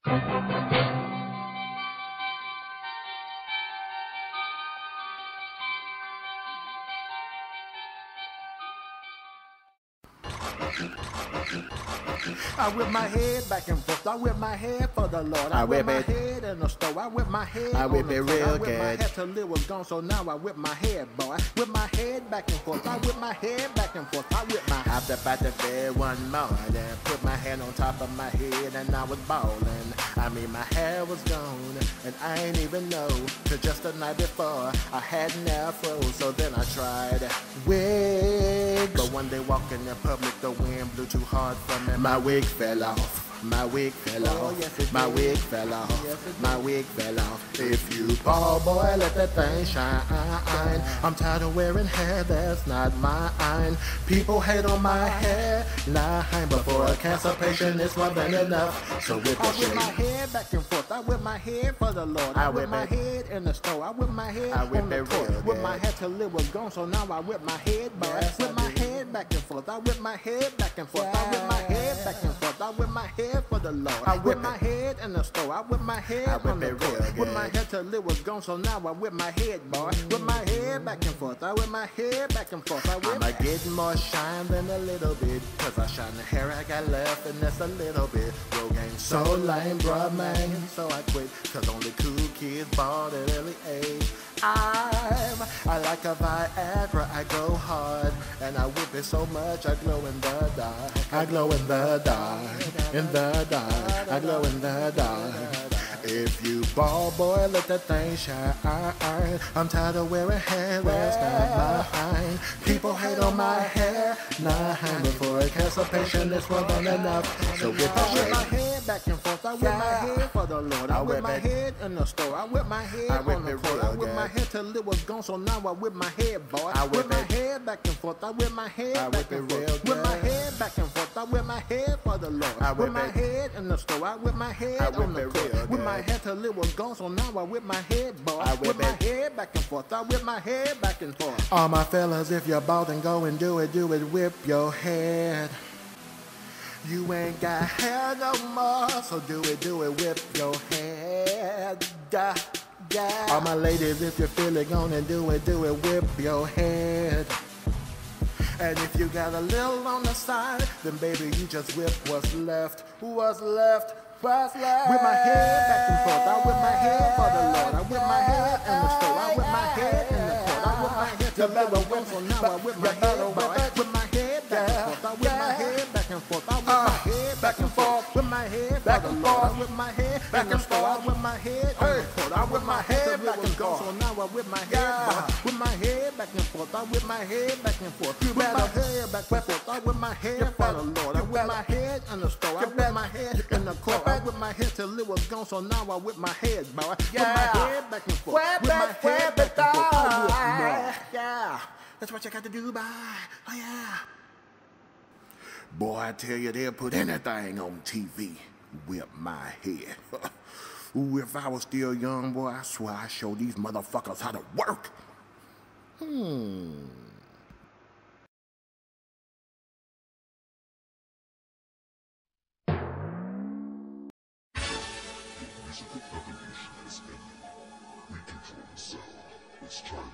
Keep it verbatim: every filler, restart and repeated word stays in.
I whip my head back and forth. I whip my head for the Lord. I, I whip, whip my head in the store. I whip my head. I whip it real I whip good. My head till it was gone, so now I whip my head, boy. Whip my head back and forth. I whip my head back and forth. I whip my. Hopped up out the bed one morning, put my hand on top of my head, and I was ballin'. I mean, my hair was gone, and I ain't even know. Cause just the night before, I had an afro, so then I tried wigs. But one day walking in public, the wind blew too hard for me. My wig fell off. My wig fell off. Oh, yes, my wig fell off. Yes, my wig fell off. If you ball boy, let that thing shine. I'm tired of wearing hair that's not mine. People hate on my hair. Line before a cancer patient is more than enough. So with the I whip my head back and forth. I whip my head for the Lord. I, I whip my head in the store. I whip my head I whip on the court. Whip my head till it was gone. So now I whip my head, boy. Yes, whip my head back and forth. I whip my head back and forth. Yeah. I whip my head back and forth. I whip my head for the Lord. I whip my head in the store. I whip my head I whip on the court. Whip my head till it was gone. So now I whip my head, boy. Whip my head back and forth. I whip my head back and forth. I whip I'ma get more shine than a little bit. Cause I shine the hair I got left, and that's a little bit. Rogaine so lame, bruh, man. So I quit. Cause only cool kids bought at early age. I'm, I like a Viagra, I go hard, and I whip it so much I glow in the dark. I glow in the dark, in the dark, I glow in the dark. If you ball boy, let that thing shine. I'm tired of wearing hair that's not mine. People hate on my hair. Nine before a cancer patient is more than enough. So with the I whip my head back and forth. I whip yeah. my head for the Lord. I, I whip, whip my it. head in the store. I whip my head I whip on the court. I whip good. my head till it was gone. So now I whip my head, boy. I whip, whip my head back and forth. I whip my head I back and forth. Whip my head back and forth. I whip my head for the Lord. I whip, whip my head in the store. I whip my head I on the court. Whip my head till it was gone. So now I whip my head, boy. I whip, whip my head back and forth. I whip my head back and forth. All my fellas, if you're bald and go and do it, do it, whip your head. You ain't got hair no more, so do it, do it, whip your head. Da, da. All my ladies, if you feel it, gonna do it, do it, whip your head. And if you got a little on the side, then baby, you just whip what's left. What's left? What's left? Whip my head back and forth. I whip my head for the Lord. I whip my head in the store. I whip my head in the court. I whip my head till it was gone, so now I whip my head, boy. Whip my head back and forth. I whip my head back and forth. I whip my head back and forth. Whip my head back and forth. I whip my head back and forth. I whip my head on the court. I whip my head back and forth. So now I whip my head, boy. Whip my head back and forth. I whip my head back and forth. Whip my head back and forth. I whip my head for the Lord. I whip my head in the store. I whip my head in the court. I whip my head till it was gone. So now I whip my head, boy. Whip my head back and forth. Whip my head back and forth. I whip my yeah. That's what you got to do, boy. Oh yeah. Boy, I tell you, they'll put anything on T V. Whip my head. Ooh, if I was still young, boy, I swear I'd show these motherfuckers how to work. Hmm. Musical evolution has ended. We control the sound. Let's try